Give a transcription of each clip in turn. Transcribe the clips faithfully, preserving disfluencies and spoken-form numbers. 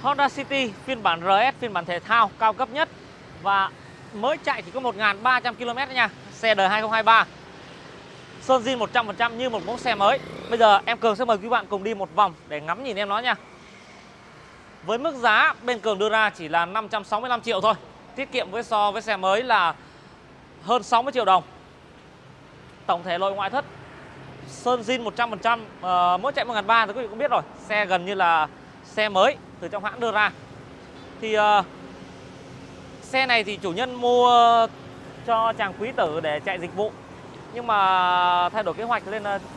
Honda City phiên bản rờ ét, phiên bản thể thao cao cấp nhất và mới chạy chỉ có một nghìn ba trăm ki lô mét nha. Xe đời hai không hai ba. Sơn zin một trăm phần trăm như một mẫu xe mới. Bây giờ em Cường sẽ mời quý bạn cùng đi một vòng để ngắm nhìn em nó nha. Với mức giá bên Cường đưa ra chỉ là năm trăm sáu mươi lăm triệu thôi. Tiết kiệm với so với xe mới là hơn sáu mươi triệu đồng. Tổng thể nội ngoại thất sơn zin một trăm phần trăm, uh, mỗi chạy một nghìn ba trăm thì quý vị cũng biết rồi. Xe gần như là xe mới từ trong hãng đưa ra. Thì uh, xe này thì chủ nhân mua cho chàng quý tử để chạy dịch vụ. Nhưng mà thay đổi kế hoạch lên uh,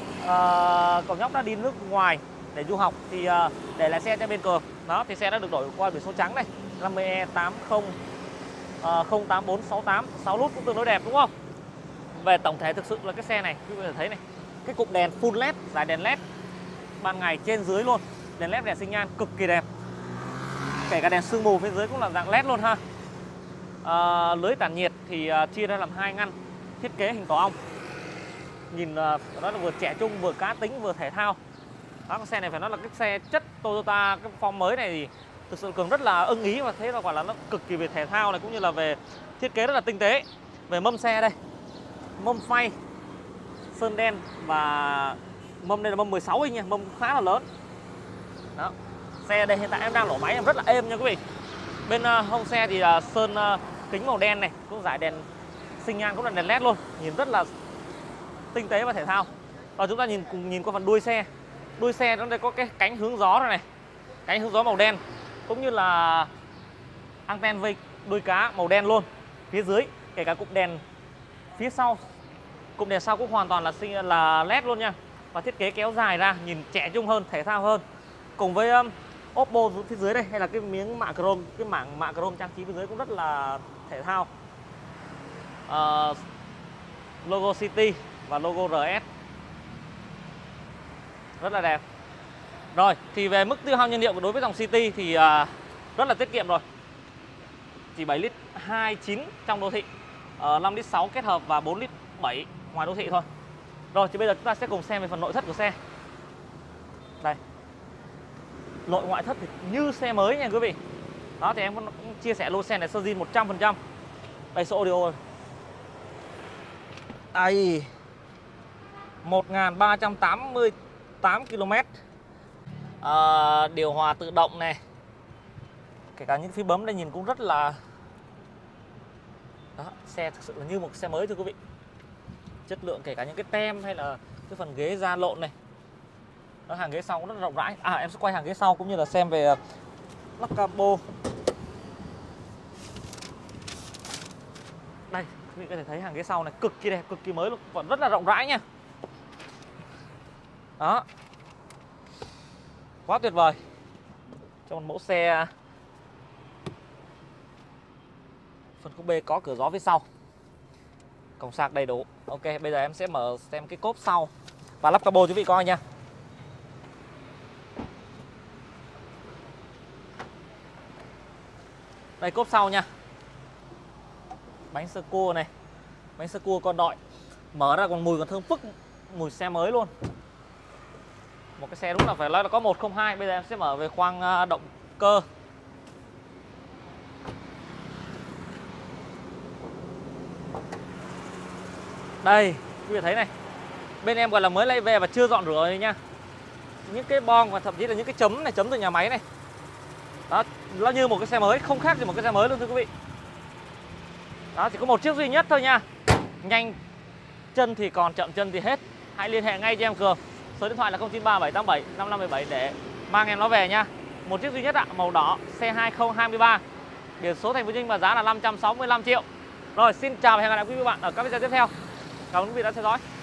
cậu nhóc đã đi nước ngoài để du học thì uh, để lại xe cho bên Cường. Đó thì xe đã được đổi qua biển số trắng này, năm mươi E tám không không tám bốn sáu tám, sáu nút cũng tương đối đẹp đúng không? Về tổng thể thực sự là cái xe này quý vị có thể thấy này, cái cụm đèn full led, dải đèn led ban ngày trên dưới luôn, đèn led đèn sinh nhan cực kỳ đẹp. Kể cả đèn sương mù phía dưới cũng là dạng led luôn ha. À, lưới tản nhiệt thì uh, chia ra làm hai ngăn, thiết kế hình tổ ong. Nhìn uh, đó là vừa trẻ trung, vừa cá tính, vừa thể thao. Đó, cái xe này phải nói là cái xe chất Toyota, cái form mới này thì thực sự Cường rất là ưng ý và thấy là quả là nó cực kỳ về thể thao này cũng như là về thiết kế rất là tinh tế. Về mâm xe đây, mâm phay sơn đen và mâm đây là mâm mười sáu inch nha, mâm khá là lớn. Đó. Xe đây hiện tại em đang nổ máy em rất là êm nha quý vị. Bên uh, hông xe thì uh, sơn uh, kính màu đen này, cũng dải đèn sinh nhan cũng là đèn led luôn, nhìn rất là tinh tế và thể thao. Và chúng ta nhìn cùng nhìn qua phần đuôi xe. Đuôi xe nó đây có cái cánh hướng gió rồi này, cánh hướng gió màu đen cũng như là anten vây đuôi cá màu đen luôn. Phía dưới kể cả cụm đèn phía sau, cụm đèn sau cũng hoàn toàn là là led luôn nha. Và thiết kế kéo dài ra nhìn trẻ trung hơn, thể thao hơn. Cùng với um, Oppo phía dưới đây hay là cái miếng mạ chrome, cái mảng mạ chrome trang trí phía dưới cũng rất là thể thao. Uh, logo City và logo rờ ét rất là đẹp. Rồi thì về mức tiêu hao nhiên liệu đối với dòng City thì uh, rất là tiết kiệm rồi, chỉ bảy lít hai mươi chín trong đô thị, uh, năm lít sáu kết hợp và bốn lít bảy ngoài đô thị thôi. Rồi thì bây giờ chúng ta sẽ cùng xem về phần nội thất của xe. Đây, nội ngoại thất thì như xe mới nha quý vị. Đó thì em cũng chia sẻ lô xe này sơn zin một trăm phần trăm. Đây số audio rồi. Đây, một nghìn ba trăm tám mươi tám ki lô mét. à, Điều hòa tự động này, kể cả những phím bấm đây nhìn cũng rất là đó, xe thực sự là như một xe mới thưa quý vị. Chất lượng kể cả những cái tem hay là cái phần ghế da lộn này. Đó, hàng ghế sau cũng rất là rộng rãi. À em sẽ quay hàng ghế sau cũng như là xem về lắp capo. Đây, quý vị có thể thấy hàng ghế sau này cực kỳ đẹp, cực kỳ mới luôn, còn rất là rộng rãi nha. Đó, quá tuyệt vời cho một mẫu xe. Phần khúc B có cửa gió phía sau, cổng sạc đầy đủ. Ok, bây giờ em sẽ mở xem cái cốp sau và lắp capo cho quý vị coi nha. Đây cốp sau nha. Bánh sơ cua này, bánh sơ cua con đọi, mở ra còn mùi còn thơm phức, mùi xe mới luôn. Một cái xe đúng là phải nói là có một không hai. Bây giờ em sẽ mở về khoang động cơ. Đây, quý vị thấy này, bên em gọi là mới lấy về và chưa dọn rửa rồi nha. Những cái bon và thậm chí là những cái chấm này, chấm từ nhà máy này. Đó, nó như một cái xe mới, không khác gì một cái xe mới luôn thưa quý vị. Đó, chỉ có một chiếc duy nhất thôi nha. Nhanh chân thì còn, chậm chân thì hết. Hãy liên hệ ngay cho em Cường. Số điện thoại là không chín ba bảy tám bảy năm năm bảy để mang em nó về nha. Một chiếc duy nhất ạ, màu đỏ, xe hai không hai ba. Biển số thành phố Hồ Chí Minh và giá là năm trăm sáu mươi lăm triệu. Rồi, xin chào và hẹn gặp lại quý vị bạn ở các video tiếp theo. Cảm ơn quý vị đã theo dõi.